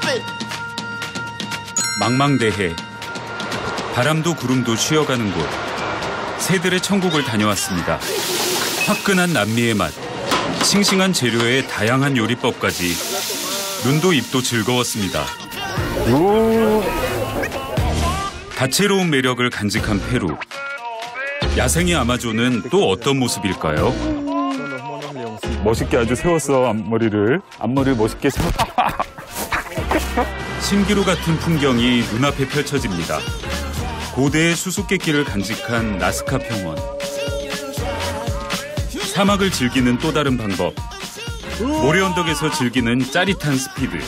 망망대해, 바람도 구름도 쉬어가는 곳, 새들의 천국을 다녀왔습니다. 화끈한 남미의 맛, 싱싱한 재료에 다양한 요리법까지 눈도 입도 즐거웠습니다. 다채로운 매력을 간직한 페루. 야생의 아마존은 또 어떤 모습일까요? 멋있게 아주 세웠어, 앞머리를 멋있게 세웠어. 신기루 같은 풍경이 눈앞에 펼쳐집니다. 고대의 수수께끼를 간직한 나스카 평원. 사막을 즐기는 또 다른 방법. 모래 언덕에서 즐기는 짜릿한 스피드.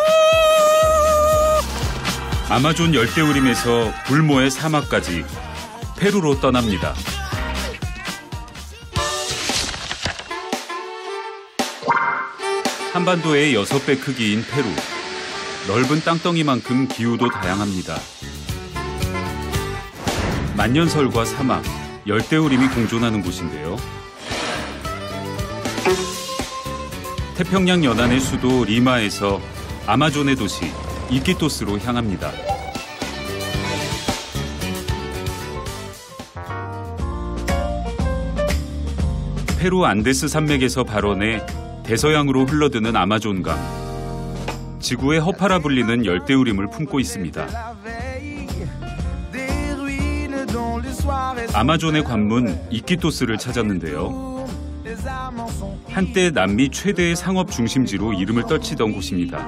아마존 열대우림에서 불모의 사막까지 페루로 떠납니다. 한반도의 6배 크기인 페루. 넓은 땅덩이만큼 기후도 다양합니다. 만년설과 사막, 열대우림이 공존하는 곳인데요. 태평양 연안의 수도 리마에서 아마존의 도시 이키토스로 향합니다. 페루 안데스 산맥에서 발원해 대서양으로 흘러드는 아마존강. 지구의 허파라 불리는 열대우림을 품고 있습니다. 아마존의 관문 이키토스를 찾았는데요. 한때 남미 최대의 상업 중심지로 이름을 떨치던 곳입니다.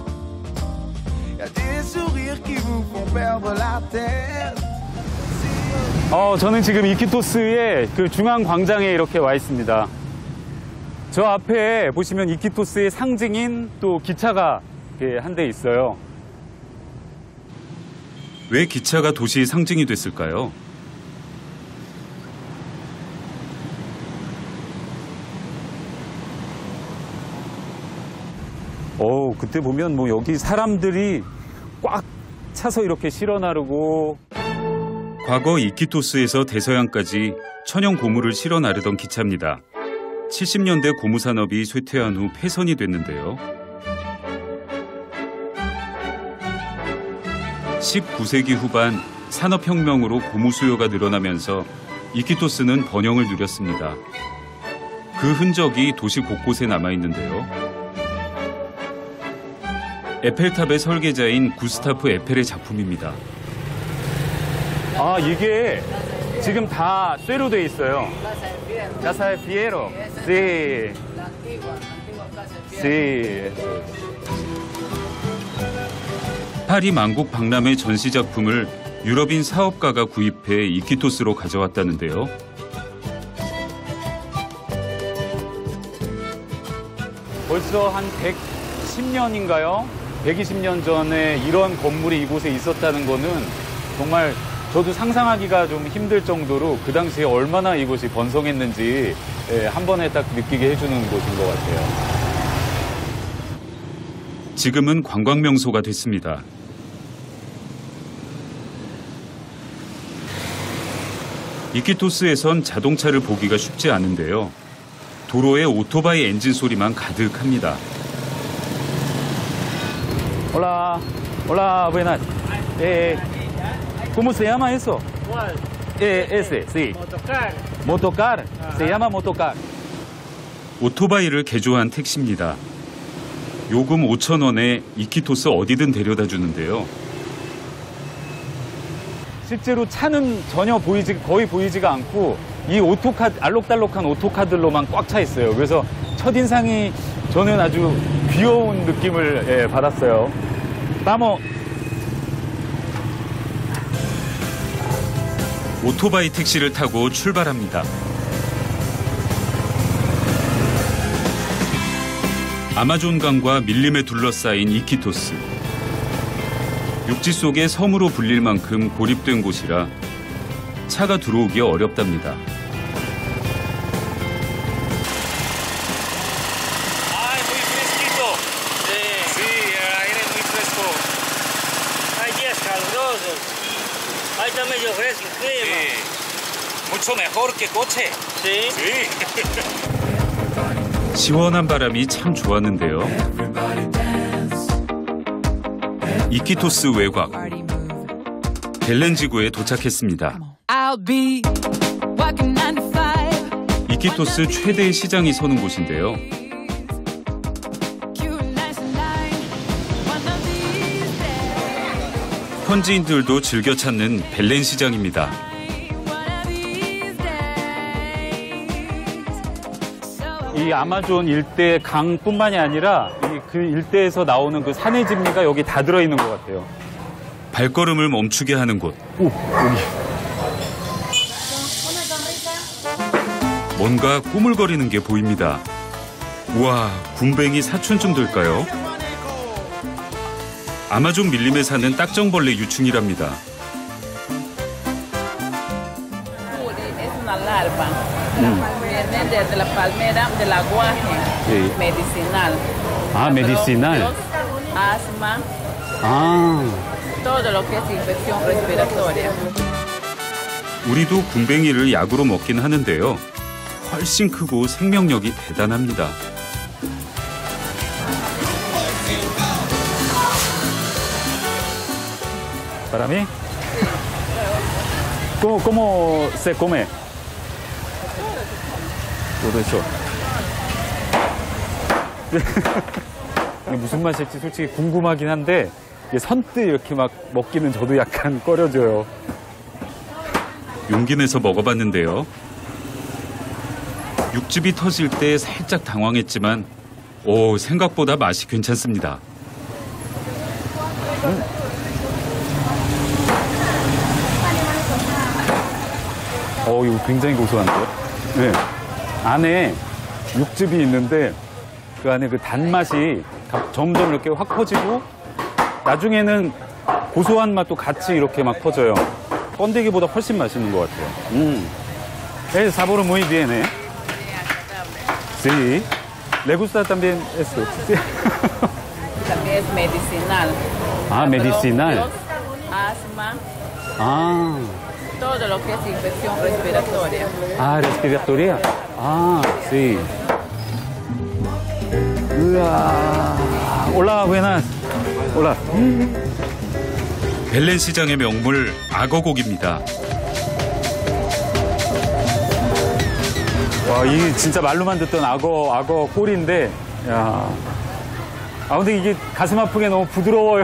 저는 지금 이키토스의 그 중앙 광장에 이렇게 와 있습니다. 저 앞에 보시면 이키토스의 상징인 또 기차가 한 대 있어요. 왜 기차가 도시의 상징이 됐을까요? 그때 보면 뭐 여기 사람들이 꽉 차서 이렇게 실어 나르고. 과거 이키토스에서 대서양까지 천연 고무를 실어 나르던 기차입니다. 70년대 고무 산업이 쇠퇴한 후 폐선이 됐는데요. 19세기 후반 산업혁명으로 고무 수요가 늘어나면서 이키토스는 번영을 누렸습니다. 그 흔적이 도시 곳곳에 남아있는데요. 에펠탑의 설계자인 구스타프 에펠의 작품입니다. 이게 지금 다 쇠로 돼 있어요. Casa de Fierro. Sí. Sí. 파리 만국 박람회 전시 작품을 유럽인 사업가가 구입해 이키토스로 가져왔다는데요. 벌써 한 110년인가요? 120년 전에 이런 건물이 이곳에 있었다는 거는 정말 저도 상상하기가 좀 힘들 정도로 그 당시에 얼마나 이곳이 번성했는지 한 번에 딱 느끼게 해주는 곳인 것 같아요. 지금은 관광명소가 됐습니다. 이키토스에선 자동차를 보기가 쉽지 않은데요. 도로에 오토바이 엔진 소리만 가득합니다. Hola, hola, buenas. ¿Cómo se llama eso? ¿Cuál? Ese, sí. Motocar. Motocar. Se llama motocar. 오토바이를 개조한 택시입니다. 요금 5,000원에 이키토스 어디든 데려다 주는데요. 실제로 차는 전혀 거의 보이지가 않고 이 알록달록한 오토카들로만 꽉 차 있어요. 그래서 첫인상이 저는 아주 귀여운 느낌을 받았어요. Vamos. 오토바이 택시를 타고 출발합니다. 아마존강과 밀림에 둘러싸인 이키토스. 육지 속의 섬으로 불릴 만큼 고립된 곳이라 차가 들어오기 어렵답니다. Mucho mejor que coche. Sí. 시원한 바람이 참 좋았는데요. 이키토스 외곽 벨렌 지구에 도착했습니다. 이키토스 최대의 시장이 서는 곳인데요. 현지인들도 즐겨 찾는 벨렌 시장입니다. 이 아마존 일대 강뿐만이 아니라 그 일대에서 나오는 그 산의 진미가 여기 다 들어있는 것 같아요. 발걸음을 멈추게 하는 곳. 오, 여기. 뭔가 꾸물거리는 게 보입니다. 우와, 굼벵이 사촌쯤 될까요? 아마존 밀림에 사는 딱정벌레 유충이랍니다. 아, 메디시날. 우리도 굼벵이를 약으로 먹긴 하는데요. 훨씬 크고 생명력이 대단합니다. Para mí. ¿Cómo se come? Todo eso. 이게 무슨 맛일지 솔직히 궁금하긴 한데 이게 선뜻 이렇게 막 먹기는 저도 약간 꺼려져요. 용기 내서 먹어봤는데요. 육즙이 터질 때 살짝 당황했지만 생각보다 맛이 괜찮습니다. 이거 굉장히 고소한데요? 네. 안에 육즙이 있는데 그 안에 그 단맛이 점점 이렇게 확 퍼지고 나중에는 고소한 맛도 같이 이렇게 막 퍼져요. 번데기보다 훨씬 맛있는 것 같아요. El sabor muy bien, ¿eh? Sí. ¿Le gusta también esto? Sí. También es medicinal. Ah, medicinal. Asma. Ah. Todo lo que es infección respiratoria. Ah, respiratoria. Ah, sí. 우와. Hola, buenas. Hola. 벨렌 시장의 명물 악어고기입니다. 와, 이 진짜 말로만 듣던 악어 꼬리인데, 야. 근데 이게 가슴 아프게 너무 부드러워요.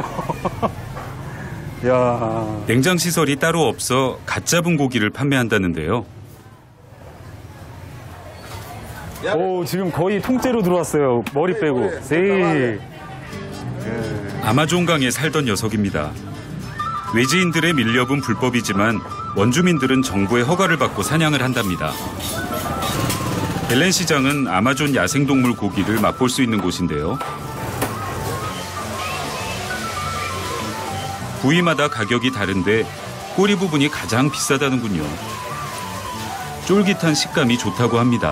야. 냉장 시설이 따로 없어 갓 잡은 고기를 판매한다는데요. 지금 거의 통째로 들어왔어요. 머리 빼고. 네. 아마존강에 살던 녀석입니다. 외지인들의 밀렵은 불법이지만 원주민들은 정부의 허가를 받고 사냥을 한답니다. 벨렌 시장은 아마존 야생동물 고기를 맛볼 수 있는 곳인데요. 부위마다 가격이 다른데 꼬리 부분이 가장 비싸다는군요. 쫄깃한 식감이 좋다고 합니다.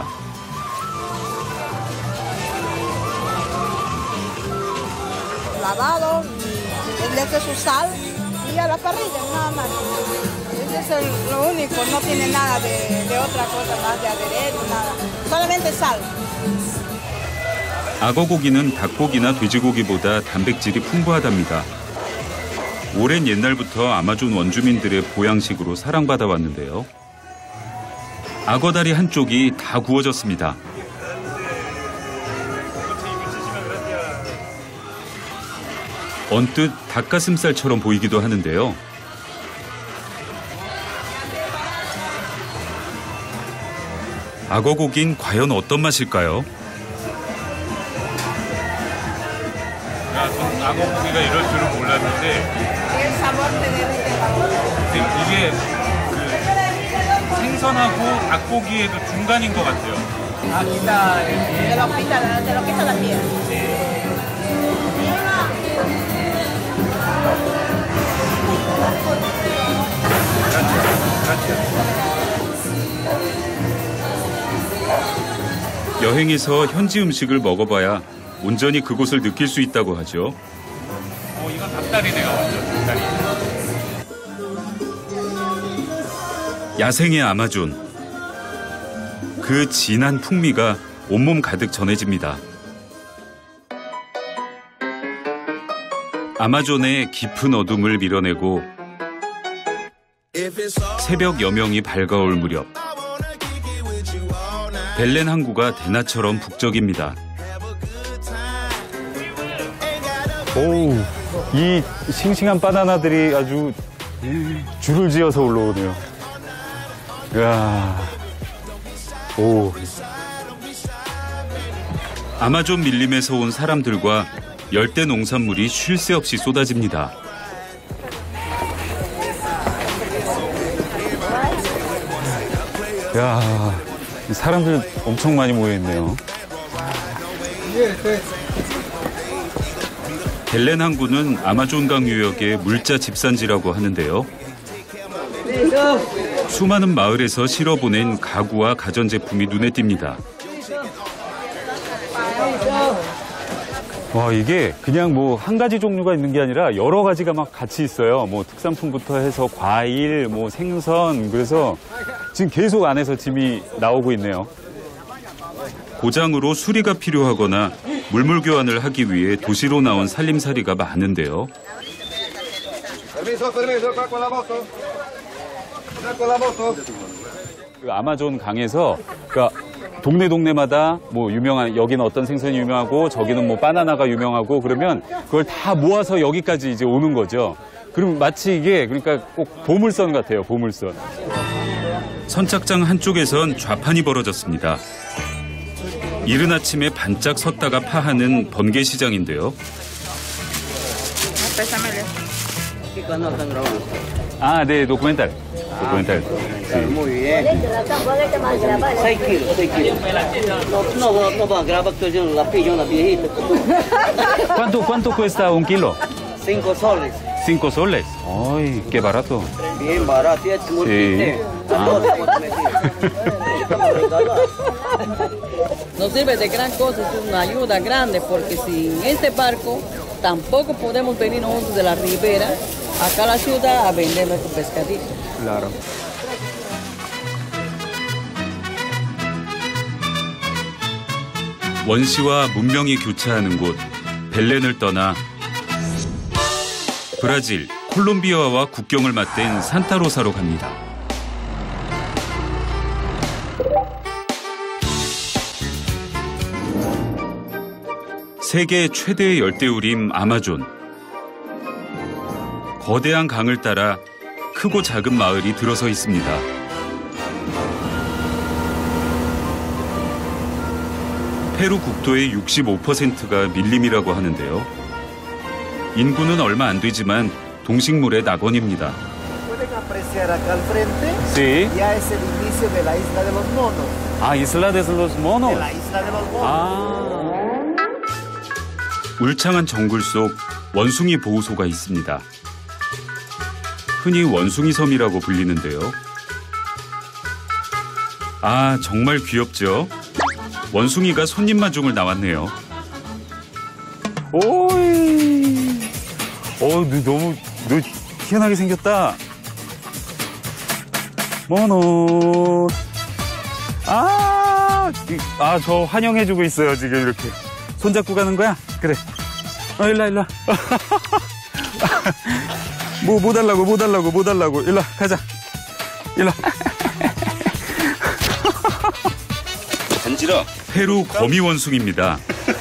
lavado, le echa su sal y a la parrilla, nada más. Eso es lo único, no tiene nada de otra cosa más, de aderezo, nada. Solamente sal. 악어고기는 닭고기나 돼지고기보다 단백질이 풍부하답니다. 오랜 옛날부터 아마존 원주민들의 보양식으로 사랑받아 왔는데요. 악어다리 한쪽이 다 구워졌습니다. 언뜻 닭가슴살처럼 보이기도 하는데요. 악어고기는 과연 어떤 맛일까요? 전 악어고기가 이럴 줄은 몰랐는데 이게 그 생선하고 닭고기의 그 중간인 것 같아요. Te lo quita la piel. 여행에서 현지 음식을 먹어봐야 온전히 그곳을 느낄 수 있다고 하죠. 이건 닭다리네요, 완전 닭다리. 야생의 아마존. 그 진한 풍미가 온몸 가득 전해집니다. 아마존의 깊은 어둠을 밀어내고 새벽 여명이 밝아올 무렵 벨렌 항구가 대나처럼 북적입니다. 오우, 이 싱싱한 바나나들이 아주 줄을 지어서 올라오네요. 이야, 오. 아마존 밀림에서 온 사람들과 열대 농산물이 쉴 새 없이 쏟아집니다. 야, 사람들 엄청 많이 모여있네요. 벨렌 항구는 아마존강 유역의 물자 집산지라고 하는데요. 수많은 마을에서 실어보낸 가구와 가전제품이 눈에 띕니다. 와, 이게 그냥 뭐 한 가지 종류가 있는 게 아니라 여러 가지가 막 같이 있어요. 뭐 특산품부터 해서 과일, 뭐 생선, 그래서 지금 계속 안에서 짐이 나오고 있네요. 고장으로 수리가 필요하거나 물물 교환을 하기 위해 도시로 나온 살림살이가 많은데요. 그 아마존 강에서 그러니까 동네마다 뭐 유명한 여기는 어떤 생선이 유명하고 저기는 뭐 바나나가 유명하고 그러면 그걸 다 모아서 여기까지 이제 오는 거죠. 그럼 마치 이게 그러니까 꼭 보물선 같아요. 보물선. 선착장 한쪽에선 좌판이 벌어졌습니다. 이른 아침에 반짝 섰다가 파하는 번개시장인데요. 아, 네, 도쿠멘탈. Muy bien. 6 kilos, 6 kilos. No va, graba que yo la pillo una viejita. ¿Cuánto cuesta un kilo? 5 soles. 5 soles. Ay, qué barato. Bien barato, es muy Sí. No sirve de gran cosa, es una ayuda grande porque sin este barco tampoco podemos venir nosotros de la ribera acá a la ciudad a vender nuestro pescadito. Claro. 원시와 문명이 교차하는 곳 벨렌을 떠나 브라질, 콜롬비아와 국경을 맞댄 산타로사로 갑니다. 세계 최대의 열대우림 아마존. 거대한 강을 따라 크고 작은 마을이 들어서 있습니다. 페루 국토의 65%가 밀림이라고 하는데요. 인구는 얼마 안 되지만 동식물의 낙원입니다. Pueden apreciar acá al frente. Sí. Ya es el inicio de la isla de los monos. 아, Isla de los Monos. De la isla de los monos. 아. 울창한 정글 속 원숭이 보호소가 있습니다. 흔히 원숭이 섬이라고 불리는데요. 아, 정말 귀엽죠? 원숭이가 손님 마중을 나왔네요. 오이. 너 희한하게 생겼다. 모노. 저 환영해주고 있어요, 지금 이렇게. 손잡고 가는 거야? 그래. 일로 와. 뭐 달라고. 일로 와, 가자. 일로 와. 간지러. 페루 거미 원숭이입니다.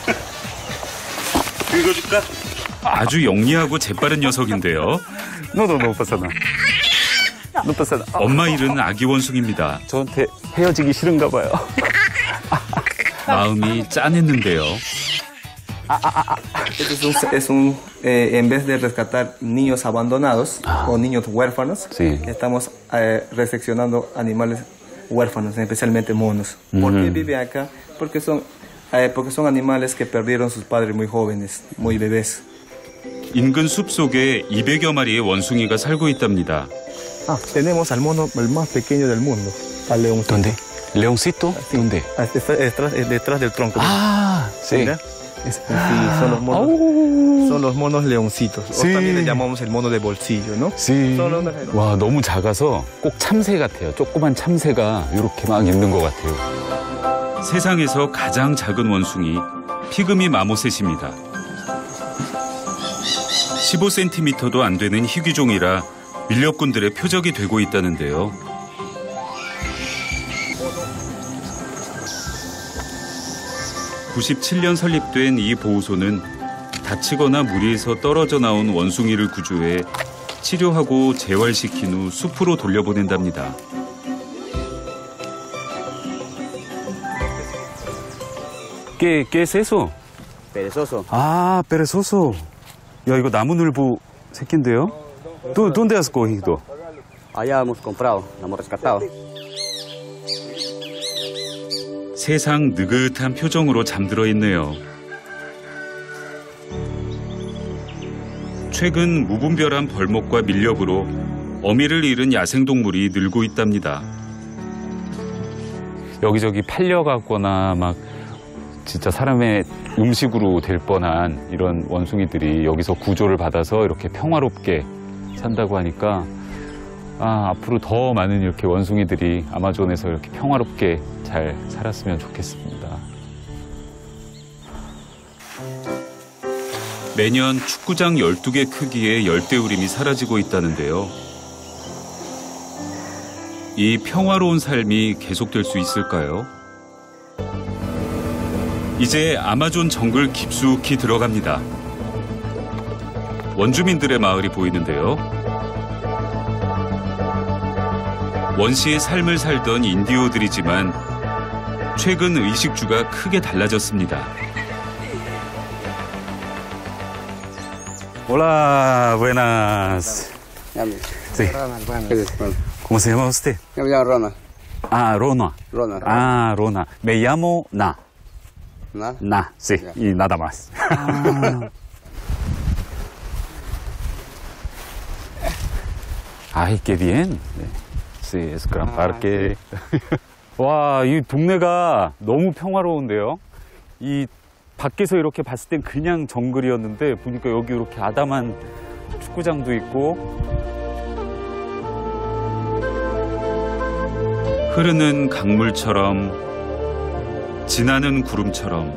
긁어줄까? 아주 영리하고 재빠른 녀석인데요. 너도 못 봤잖아. 엄마 잃은 아기 원숭이입니다. 저한테 헤어지기 싫은가 봐요. 마음이 짠했는데요. En vez de rescatar niños abandonados o niños huérfanos, Sí. estamos recepcionando animales huérfanos, especialmente monos. ¿Por qué viven acá? Porque son animales que perdieron sus padres muy jóvenes, muy bebés. 인근 숲 속에 200여 마리의 원숭이가 살고 있답니다. Tenemos al mono el más pequeño del mundo, al león. ¿Dónde? ¿Leoncito? ¿Dónde? Detrás del tronco. Ah, sí. Mira. Sí, son los monos leoncitos. O también le llamamos el mono de bolsillo, ¿no? Sí. 와, 너무 작아서 꼭 참새 같아요. 조그만 참새가 이렇게 막 있는 것 같아요. 세상에서 가장 작은 원숭이 피그미 마모셋입니다. 15cm도 안 되는 희귀종이라 밀렵꾼들의 표적이 되고 있다는데요. (97년) 설립된 이 보호소는 다치거나 무리해서 떨어져 나온 원숭이를 구조해 치료하고 재활시킨 후 숲으로 돌려보낸답니다. ¿Qué es eso? Perezoso. 아, perezoso. 야, 이거 나무늘보 새끼인데요? ¿Dónde has cogido? Allá hemos comprado, hemos rescatado. 세상 느긋한 표정으로 잠들어 있네요. 최근 무분별한 벌목과 밀렵으로 어미를 잃은 야생동물이 늘고 있답니다. 여기저기 팔려가거나 막 진짜 사람의 음식으로 될 뻔한 이런 원숭이들이 여기서 구조를 받아서 이렇게 평화롭게 산다고 하니까 앞으로 더 많은 이렇게 원숭이들이 아마존에서 이렇게 평화롭게 잘 살았으면 좋겠습니다. 매년 축구장 12개 크기의 열대우림이 사라지고 있다는데요. 이 평화로운 삶이 계속될 수 있을까요? 이제 아마존 정글 깊숙이 들어갑니다. 원주민들의 마을이 보이는데요. 원시의 삶을 살던 인디오들이지만 최근 의식주가 크게 달라졌습니다. Hola, buenas. Sí. ¿Cómo se llama usted? Yo me llamo Rona. Ah, Rona. Rona. Ah, Rona. Me llamo Na. ¿No? Na, sí, y nada más. Ay, qué bien. Sí, es gran parque. 와, 이 동네가 너무 평화로운데요. 이 밖에서 이렇게 봤을 땐 그냥 정글이었는데 보니까 여기 이렇게 아담한 축구장도 있고. 흐르는 강물처럼 지나는 구름처럼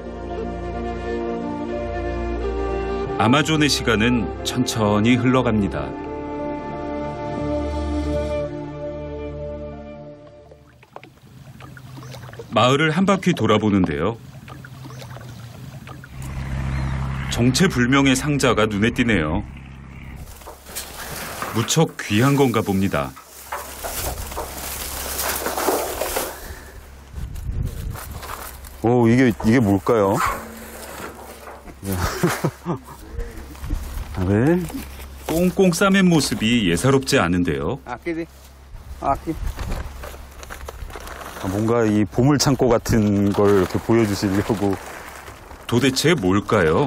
아마존의 시간은 천천히 흘러갑니다. 마을을 한 바퀴 돌아보는데요. 정체불명의 상자가 눈에 띄네요. 무척 귀한 건가 봅니다. 오, 이게 뭘까요? 아, 네. 꽁꽁 싸맨 모습이 예사롭지 않은데요. Aquí, aquí. 뭔가 이 보물창고 같은 걸 이렇게 보여주시려고. 도대체 뭘까요?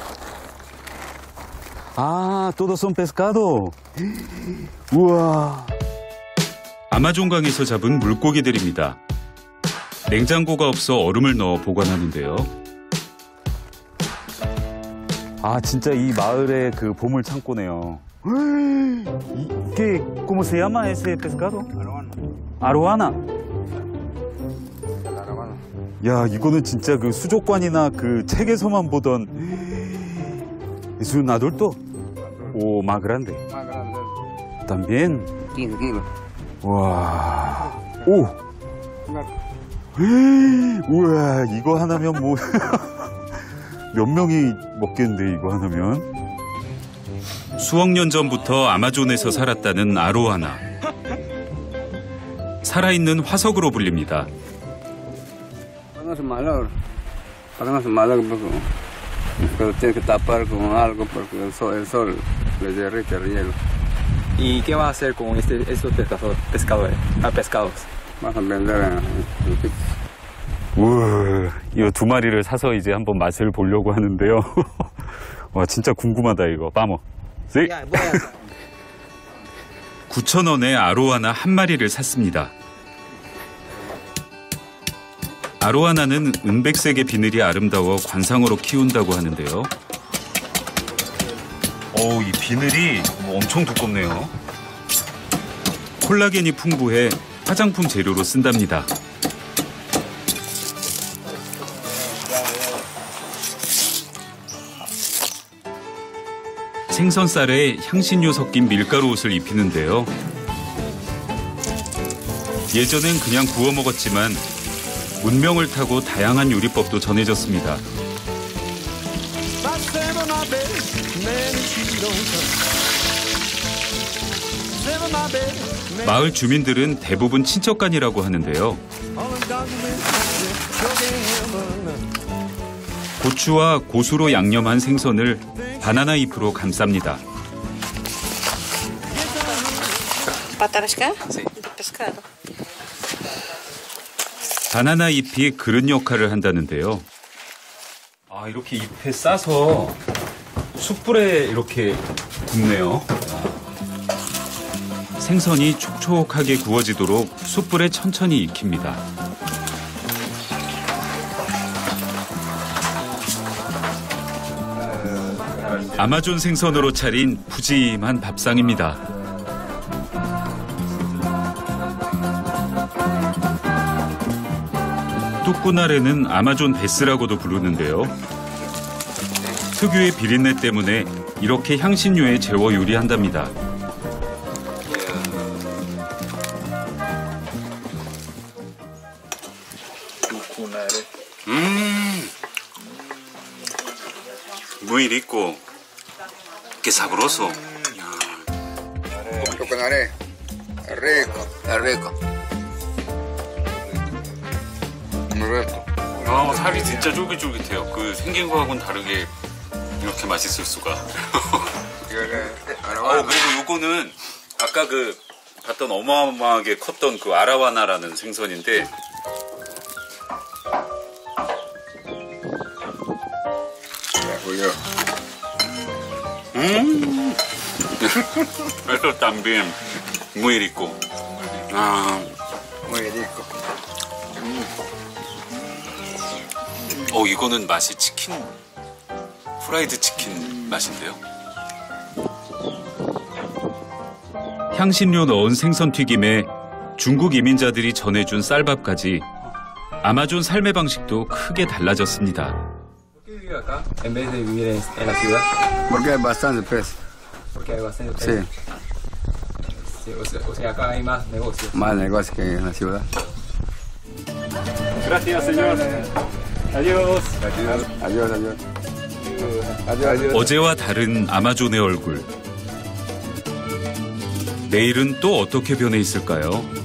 아, todos son pescado. 우와. 아마존강에서 잡은 물고기들입니다. 냉장고가 없어 얼음을 넣어 보관하는데요. 아, 진짜 이 마을의 그 보물 창고네요. 이게 ¿cómo se llama ese pescado? 아로하나. 야, 이거는 진짜 그 수족관이나 그 책에서만 보던. ¿Es un adulto? ¿O más grande? Más grande. También. 15 kilos. 와. 오. 우와, 이거 하나면 뭐 몇 명이 먹겠는데 이거 하나면. 수억 년 전부터 아마존에서 살았다는 아로하나. 살아있는 화석으로 불립니다. No se malogro. Para no se malogro, pero tiene que tapar con algo porque el sol le derrite el hielo. ¿Y qué va a hacer con estos pescadores? Vas a vender en pizza. 우와, 이 두 마리를 사서 이제 한번 맛을 보려고 하는데요. 와, 진짜 궁금하다 이거. Vamos. Sí. 9,000원에 아로하나 한 마리를 샀습니다. 아로하나는 은백색의 비늘이 아름다워 관상으로 키운다고 하는데요. 이 비늘이 엄청 두껍네요. 콜라겐이 풍부해 화장품 재료로 쓴답니다. 생선살에 향신료 섞인 밀가루 옷을 입히는데요. 예전엔 그냥 구워 먹었지만 문명을 타고 다양한 요리법도 전해졌습니다. 마을 주민들은 대부분 친척간이라고 하는데요. 고추와 고수로 양념한 생선을 바나나 잎으로 감쌉니다. 바나나 잎이 그릇 역할을 한다는데요. 아, 이렇게 잎에 싸서 숯불에 이렇게 굽네요. 생선이 촉촉하게 구워지도록 숯불에 천천히 익힙니다. 아마존 생선으로 차린 푸짐한 밥상입니다. 뚜꾸나레는 아마존 베스라고도 부르는데요. 특유의 비린내 때문에 이렇게 향신료에 재워 요리한답니다. Muy rico. Qué sabroso. Tucunaré. Es rico, es rico. Muy rico. 살이 진짜 쫄깃쫄깃해요. 그 생긴 거하고는 다르게 이렇게 맛있을 수가. 그리고 요거는 아까 그 봤던 어마어마하게 컸던 그 아라와나라는 생선인데 Esto también muy rico. Muy rico. 이거는 맛이 치킨, 프라이드 치킨 맛인데요. 향신료 넣은 생선 튀김에 중국 이민자들이 전해준 쌀밥까지 아마존 삶의 방식도 크게 달라졌습니다. ¿Por qué vive acá en vez de vivir en la ciudad? Porque hay bastante peso. Porque hay bastante Sí, Sí, o sea, acá hay más negocios. más negocio que en la ciudad. Gracias, señor. Adiós. Adiós, adiós. Adiós. 어제와 다른 아마존의 얼굴. 내일은 또 어떻게 변해 있을까요?